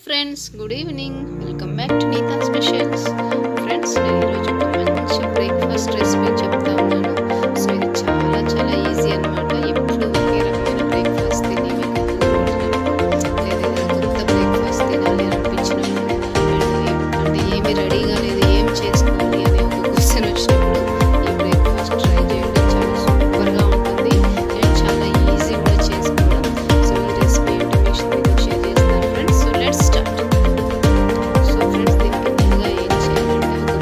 friends, good evening. Welcome back to NeethaSpecials. Friends, నేను ఈరోజు ఒక మంచి బ్రేక్ఫాస్ట్ రెసిపీ చెప్తా ఉన్నాను. సో ఇది చాలా ఈజీ అన్నమాట. ఎప్పుడు ఒకే రకమైన బ్రేక్ఫాస్ట్ తిని మీకు ఏదైనా కొత్త బ్రేక్ఫాస్ట్ తినాలి అనిపించినప్పుడు అంటే ఏమి రెడీగా లేదు, ఏం చేసుకోవాలి అనే ఒక క్వశ్చన్ వచ్చినప్పుడు ఈ బ్రేక్ఫాస్ట్ ట్రై చేయండి. చాలా సూపర్గా ఉంటుంది అండ్ చాలా ఈజీ కూడా చేసుకోవడం. సో ఈ రెసిపీ ఏంటో మీకు షేర్ చేస్తాను friends. So let's start. So friends, దీనికి ముందుగా ఏం చేయాలంటే ఒక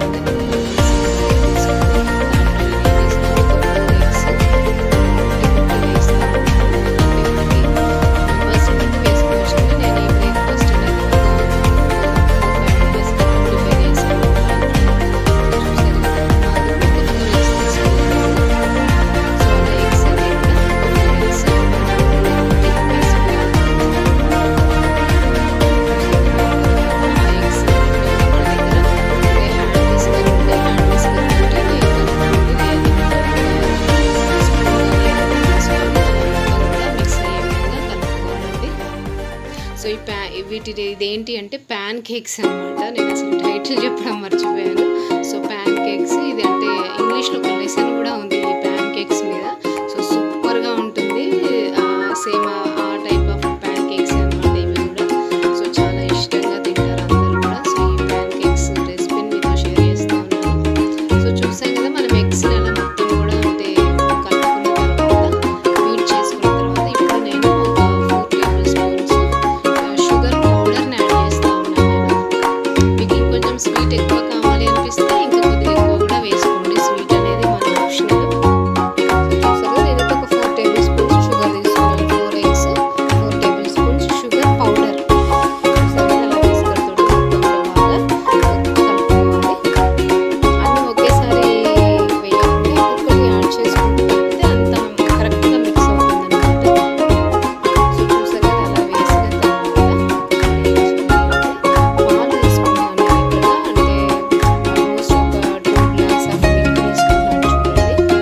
ఇదేంటి అంటే ప్యాన్ కేక్స్ అనమాట. నేను అసలు టైటిల్ చెప్పడం మర్చిపోయాను. సో ప్యాన్ కేక్స్, ఇది అంటే ఇంగ్లీష్లో ఒక లెసన్ కూడా ఉంది ఈ ప్యాన్ కేక్స్ మీద. సో సూపర్గా ఉంటుంది. సేమ్ ఆ టైప్ ఆఫ్ ప్యాన్ కేక్స్ అనమాట ఇవి కూడా. సో చాలా ఇష్టంగా తింటారు అందరూ కూడా. సో ఈ ప్యాన్ కేక్స్ రెసిపీని మీతో షేర్ చేస్తూ ఉన్నాను. సో చూసాం కదా, మనం ఎగ్స్ నెల మొత్తం కూడా అంటే కలుపుకున్న తర్వాత బీట్ చేసుకున్న తర్వాత ఇప్పుడు నేను ఒక 4 టేబుల్ స్పూన్స్ షుగర్ పౌడర్ని యాడ్ చేస్తూ ఉన్నాను. మీకు ఇంకొంచెం స్వీట్ ఎక్కువ కావాలి అనిపిస్తే ఇంకా కొద్దిగా ఎక్కువ కూడా వేసుకోండి. స్వీట్ అనేది మన ఆప్షనల్. చూసారు, నేనైతే ఒక 4 టేబుల్ స్పూన్స్ షుగర్ తీసుకున్నాను. 4 eggs, 4 tablespoons sugar powder. చూసారు, అలా వేసుకుంటూ బాగా కలుపుకోవాలి. అన్నీ ఒకేసారి వేయకుండా ఒక్కొక్కటి యాడ్ చేసుకుంటూ కలిపితే అంత కరెక్ట్గా మిక్స్ అవుతుంది అనమాట. సో చూసారు, అలా వేసిన తర్వాత పాలు తీసుకున్నాను ఇక్కడ. అంటే ఆల్మోస్ట్ ఒక 2 గ్లాస్ ఆఫ్ మిల్క్ తీసుకున్నాను. చూడండి,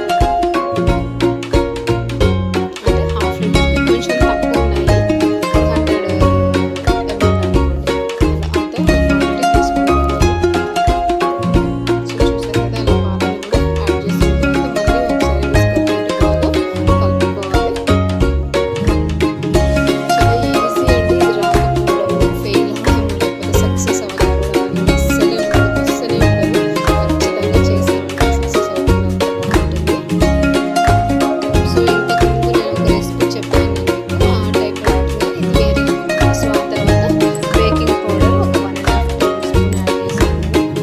అంటే హాఫ్ లీటర్కి కొంచెం తక్కువ ఉన్నాయి. 100 ml అనుకోండి, అంత క్వాంటిటీ తీసుకున్నాను. సో చూసారు కదా, అలా పాలను కూడా యాడ్ చేసిన తర్వాత మళ్ళీ ఒకసారి విస్కర్తో బాగా కలుపుకోవాలి. చాలా ఈజీ అండి. ఇది రాకపోవడం, ఫెయిల్ అవ్వడం, లేకపోతే సక్సెస్ అవ్వకపోవడం అనేది అస్సలే ఉండదు. ఖచ్చితంగా చేసామంటే సక్సెస్ అవుతుంది. సో ఇంతకు ముందు నేను ఒక రెసిపీ చెప్పాను మీకు, ఆ టైప్ ఉంటుంది. ఇది వేరే. సో ఆ తర్వాత బేకింగ్ పౌడర్ ఒక 1.5 టేబుల్ స్పూన్ యాడ్ చేశాను.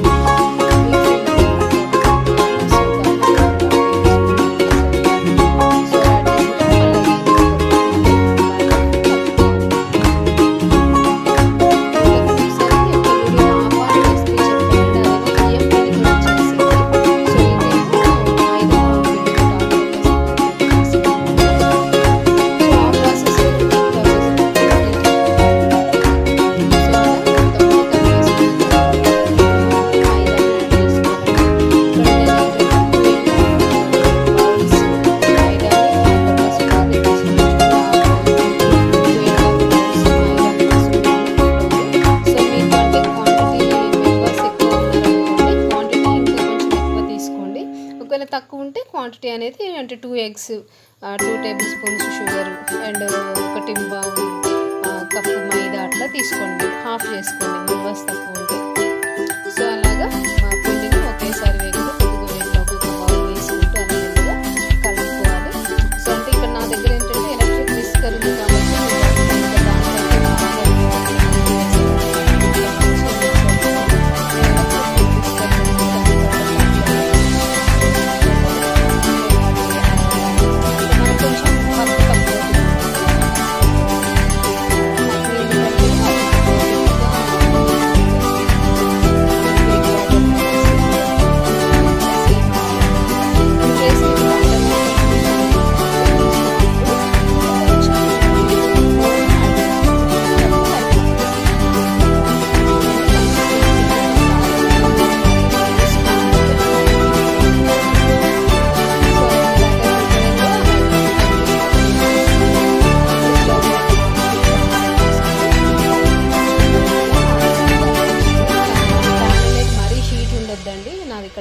ఒకవేళ తక్కువ ఉంటే క్వాంటిటీ అనేది అంటే 2 eggs, 2 tablespoons sugar and 1 cup మైదా అట్లా తీసుకోండి. హాఫ్ చేసుకోండి మెంబర్స్ తక్కువ ఉంటే. సో అలాగా మా పిండిని ఒకేసారి వేయకుండా కొద్దిగా ఒక బౌల్ వేసుకుంటూ అలా మెల్లగా కలుపుకోవాలి. సో అంటే ఇక్కడ నా దగ్గర ఏంటంటే ఎలక్ట్రిక్ విస్కర్ ఉంది కాబట్టి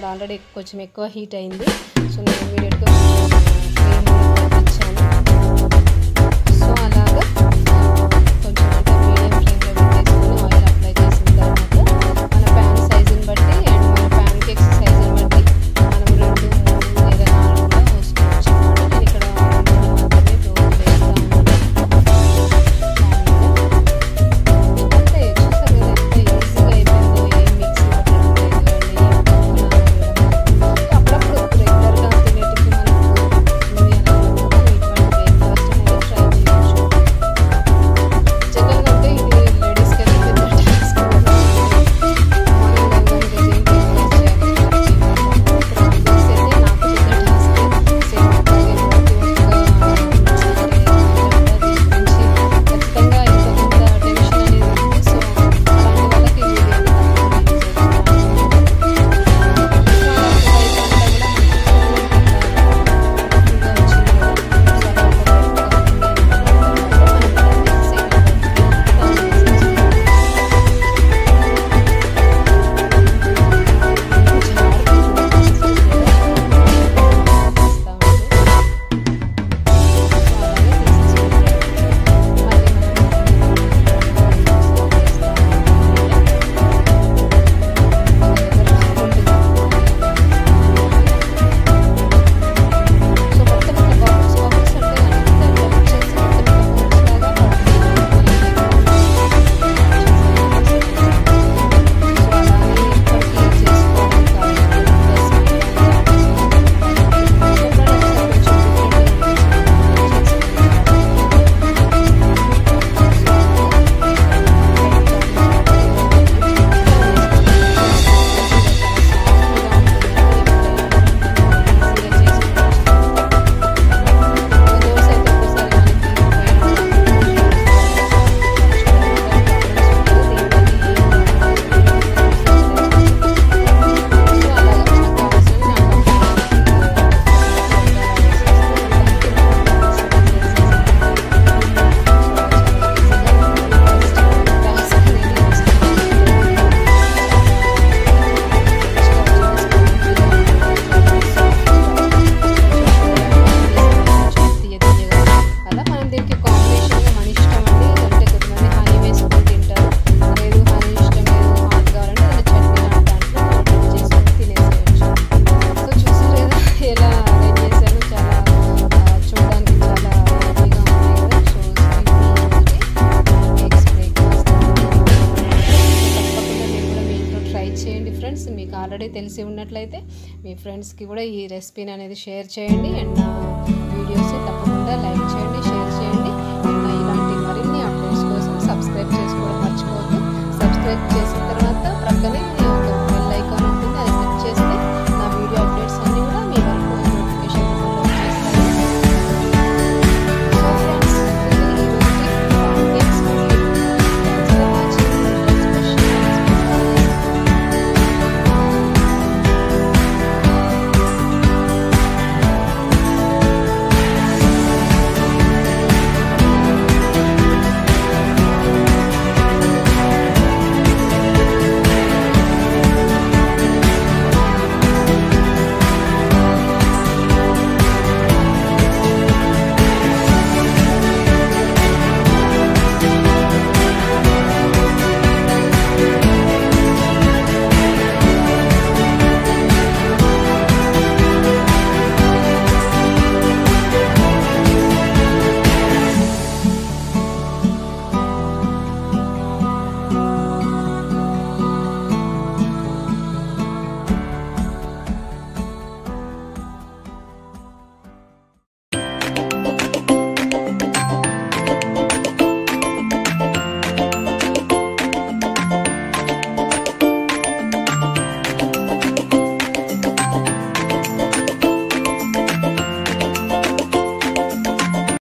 ఆల్రెడీ కొంచెం ఎక్కువ హీట్ అయింది. సో నేను ఇమీడియట్గా ఫ్లేమ్ తగ్గించాను. సో అలాగా కొంచెం అంటే మీడియం ఫ్లేమ్లో పెట్టేసుకొని ఆయిల్ అప్లై చేసిన తర్వాత మన ప్యాన్ సైజుని బట్టి అండ్ మన ప్యాన్ కేక్స్ సైజుని బట్టి మనం 2, 3 లేదా 4 కూడా పోసుకోవచ్చు అన్నమాట. నేను ఇక్కడ 3 మాత్రమే వేస్తూ ఉన్నాను. అంతే, చూసారు కదా ఎంత ఈజీగా అయిపోయిందో. ఏం మిక్సీ పట్టడం లేదు అండి, ఏం అప్పుడప్పుడు రెగ్యులర్గా తినే టిఫిన్ మనకు ఉంది అని అన్నప్పుడు ఇటువంటి బ్రేక్ఫాస్ట్ అనేది ట్రై చేయొచ్చు. జనరల్గా అంటే ఇది లేడీస్కి అయితే పెద్ద టాస్క్ కదా. మార్నింగ్ లేవగానే ఏం బ్రేక్ఫాస్ట్ చేయాలి, ఏం చేద్దాము. ఇప్పుడు ఆమ్లెట్స్ అయితే నాకు పెద్ద టాస్క్. సేమ్ అట్లాగే ఒత్తుగా సరే దీని గురించి ఖచ్చితంగా ఎంతో కొంత టెన్షన్ అనేది ఉంది. సో అలాంటి వాళ్ళకి ఇది అనేది తప్పకుండా యూజ్ చేయండి ఫ్రెండ్స్. మీకు ఆల్రెడీ తెలిసి ఉన్నట్లయితే మీ ఫ్రెండ్స్కి కూడా ఈ రెసిపీని అనేది షేర్ చేయండి అండ్ నా వీడియోస్ని తప్పకుండా లైక్ చేయండి.